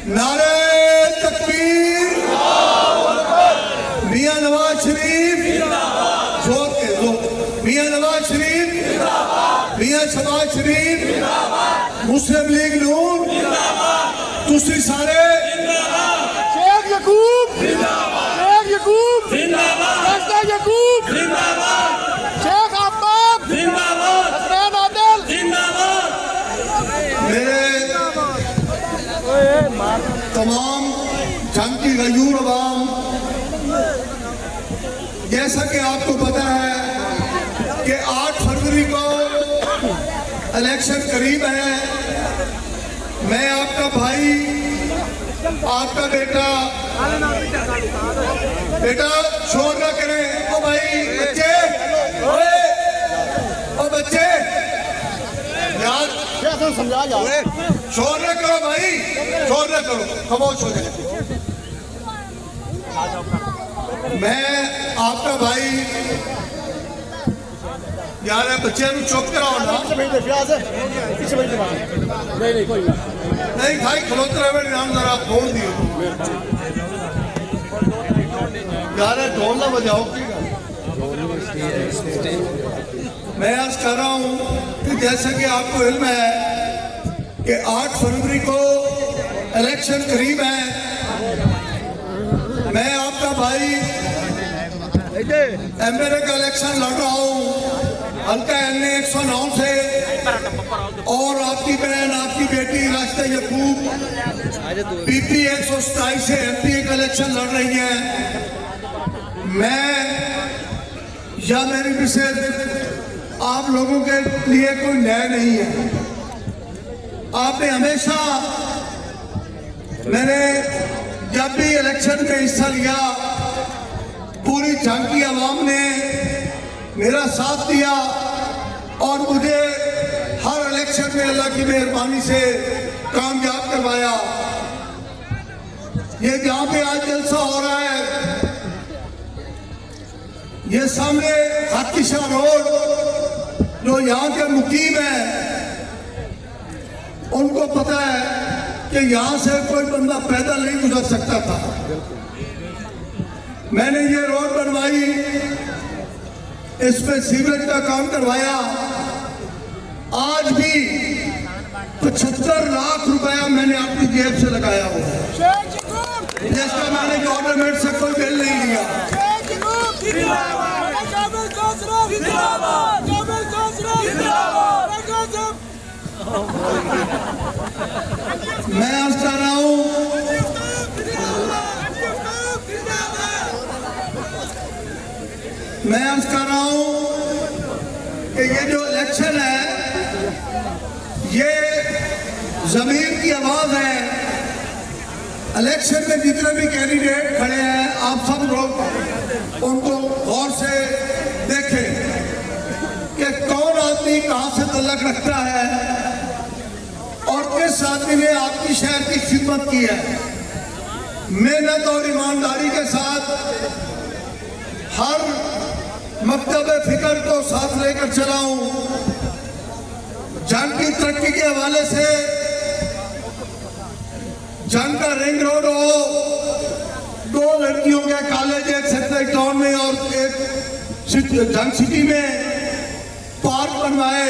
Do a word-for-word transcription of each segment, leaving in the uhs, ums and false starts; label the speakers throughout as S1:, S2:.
S1: नारे तकबीर, मियां नवाज शरीफ जोर के दो, मियां नवाज शरीफ, मियां शहबाज शरीफ, मुस्लिम लीग नून, तुसी सारे
S2: शेख यकूब शेख यकूब रास्ता यकूब शेख आफ्ताब हसनैन आदिल
S1: मेरे तमाम जंग की गयूर अवाम, जैसा कि आपको पता है कि आठ फरवरी को इलेक्शन करीब है। मैं आपका भाई, आपका बेटा बेटा शोर ना करें। ओ भाई बच्चे, ओए ओ बच्चे यार
S2: समझा जाओ,
S1: शोर ना करो भाई, शोर ना करो, खामोश हो जाए। मैं आपका भाई यार बच्चे चुप कराओ ना।
S2: नहीं नहीं कोई
S1: नहीं भाई खलोते रहे नाम जरा फोन दियो यार, ढोल ना बजाओ। मैं आज कर रहा हूँ कि जैसा कि आपको इल्म है कि आठ फरवरी को इलेक्शन करीब है। मैं आपका भाई एमएलए का इलेक्शन लड़ रहा हूँ हल्का एन ए एक सौ नौ से, और आपकी बहन आपकी बेटी रास्ता यकूब पीपी एक सौ सताईस से एमपी का इलेक्शन लड़ रही है। मैं या मेरी मिसेज आप लोगों के लिए कोई न्याय नहीं है। आपने हमेशा, मैंने जब भी इलेक्शन में हिस्सा लिया पूरी जंग की आवाम ने मेरा साथ दिया और मुझे हर इलेक्शन में अल्लाह की मेहरबानी से कामयाब करवाया। ये जहां पे आज जलसा हो रहा है, ये सामने हाथीशाह रोड, जो यहाँ के मुकीम है उनको पता है कि यहाँ से कोई बंदा पैदल नहीं गुजर सकता था। मैंने ये रोड बनवाई, इसमें सीवरेज का काम करवाया। आज भी पचहत्तर लाख रुपया मैंने अपनी जेब से लगाया हुआ है, जिसका मैंने गवर्नमेंट से कोई बिल नहीं लिया। मैं आज कर रहा हूँ मैं आज कर रहा हूँ कि ये जो इलेक्शन है ये जमीन की आवाज है। इलेक्शन में जितने भी कैंडिडेट खड़े हैं आप सब लोग उनको गौर से देखें कि कौन आदमी कहाँ से तल्लक रखता है और किस आदमी ने आपकी शहर की खिदमत की है। मेहनत और ईमानदारी के साथ हर मकतब फिक्र को साथ लेकर चला हूं। जंग की तरक्की के हवाले से, जंग का रिंग रोड हो, दो लड़कियों के कॉलेज एक सेक्टर टाउन में और एक जंग सिटी में पार्क बनवाए,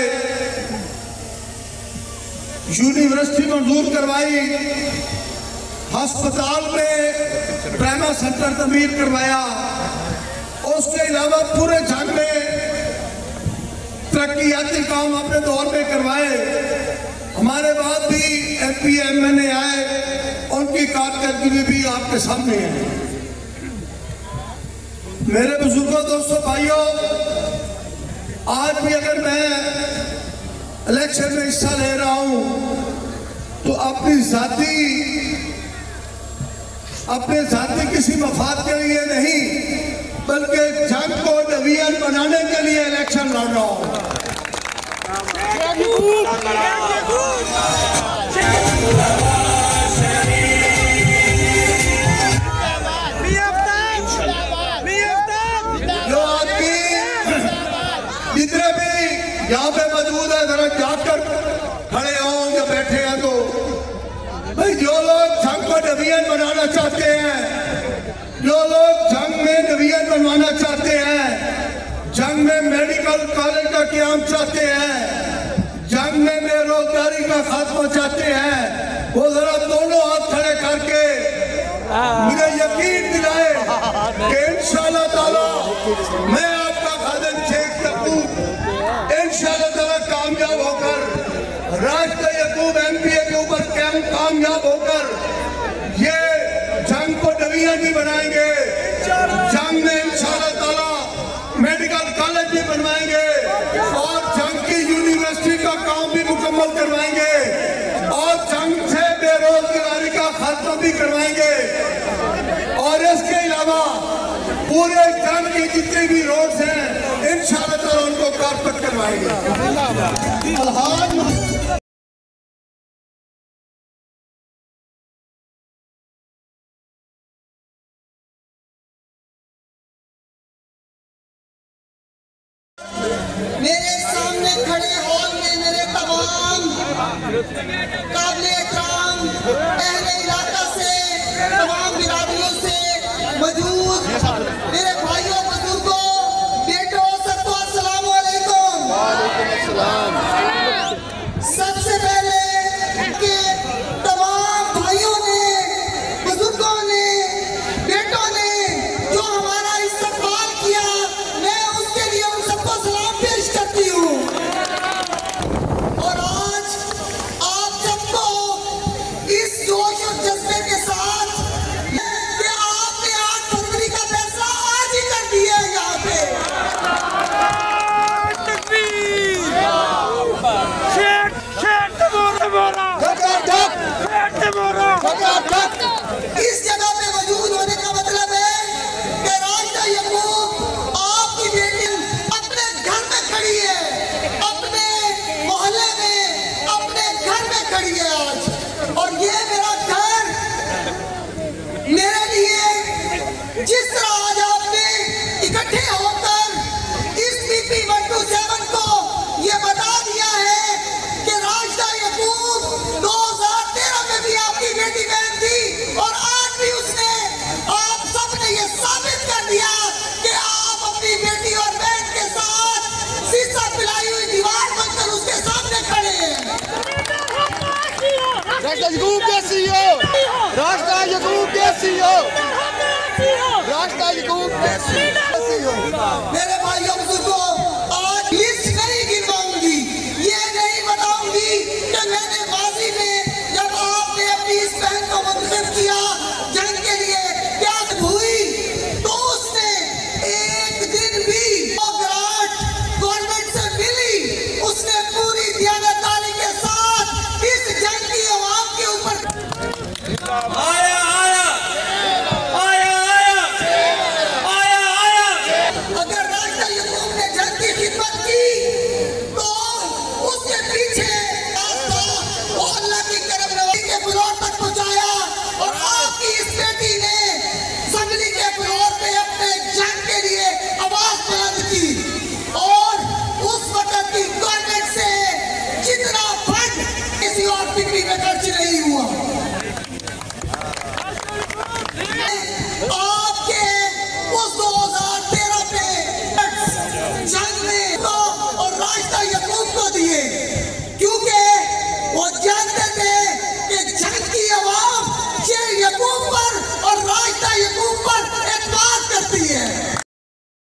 S1: यूनिवर्सिटी मंजूर करवाई, अस्पताल में ट्रामा सेंटर तमीर करवाया। उसके अलावा पूरे जंग में तरक्कियाती काम अपने दौर में करवाए। हमारे बाद भी एमपी एमएनए आए, उनकी कारकर्दगी भी आपके सामने है। मेरे बुजुर्गों, दोस्तों, भाइयों, आज भी अगर मैं इलेक्शन में हिस्सा ले रहा हूं तो अपनी जाती अपने जाती किसी मफाद के लिए नहीं बल्कि जंग को डिवीजन बनाने के लिए इलेक्शन लड़ रहा हूं। जो आदमी जितने भी यहाँ पे मौजूद है जरा जाकर खड़े हो या बैठे हैं तो भाई, जो लोग जंग को को डिवीजन बनाना चाहते हैं, जो लोग जंग में डिवीजन बनवाना चाहते हैं, जंग में मेडिकल कॉलेज का क्याम चाहते हैं, जंग में बेरोजगारी का खात्मा चाहते हैं, वो जरा दोनों हाथ खड़े करके मुझे यकीन दिलाए कि इंशाअल्लाह ताला मैं आपका खादिम शेख यकूब इंशाअल्लाह ताला कामयाब होकर राष्ट्र यकूब एमपीए के ऊपर कैम कामयाब होकर ये जंग को डिवीजन भी बनाएंगे, जंग में इंशाअल्लाह ताला मेडिकल कॉलेज भी बनवाएंगे और जंग की यूनिवर्सिटी का काम भी मुकम्मल करवाएंगे और जंग से बेरोजगारी का खात्मा भी करवाएंगे। और इसके अलावा पूरे जंग के जितने भी रोड्स हैं इंशाअल्लाह ताला उनको कारपेट करवाएंगे।
S3: मेरे सामने खड़े हॉल में मेरे तमाम काबिल एहतराम अहले इलाका से तमाम बिरादरियों से मौजूद मेरे भाइयों बुजुर्गों बेटों सबको अस्सलाम वालेकुम। सबसे पहले कि तमाम भाइयों ने बुजुर्गों ने बेटों ने जो हमारा इस्तकबाल किया मैं उसके लिए उन सबको सलाम पेश करती हूँ। और आज आप सबको इस जोश और जज्बे के साथ कि आपने आठ फरवरी का फैसला आज ही कर दिया है यहाँ पे। इस जगह पे मौजूद होने का मतलब है कि राष्ट्र यकूब आपकी बेटी अपने घर में खड़ी है, अपने मोहल्ले में अपने घर में खड़ी है आज। और ये मेरा घर मेरे लिए जिस तरह आज आपने इकट्ठे होकर इस बीपी वन टू सेवन को ये बता दिया है कि राष्ट्र यकूब दो हजार तेरह में भी आपकी बेटी बहन थी और आज भी उसने आप सबने ये साबित कर दिया कि आप अपनी बेटी और बहन के साथ शीशा पिलाई हुई दीवार बनकर उसके सामने खड़े हैं।
S2: राष्ट्र यकूब के सीईओ, राष्ट्र यकूब के सीईओ, राष्ट्र यकूब के सीईओ।
S3: मेरे भाइयों बुजुर्गों, आज लिस्ट नहीं गिनवाऊंगी, ये नहीं बताऊंगी कि मैंने माजी में जब आपने अपनी इस बहन को मुंतखब किया जंग के लिए क्या हुई, तो उसने एक दिन भी ग्रांट गवर्नमेंट से मिली, उसने पूरी दियानतदारी के साथ इस जंग की आवाम के ऊपर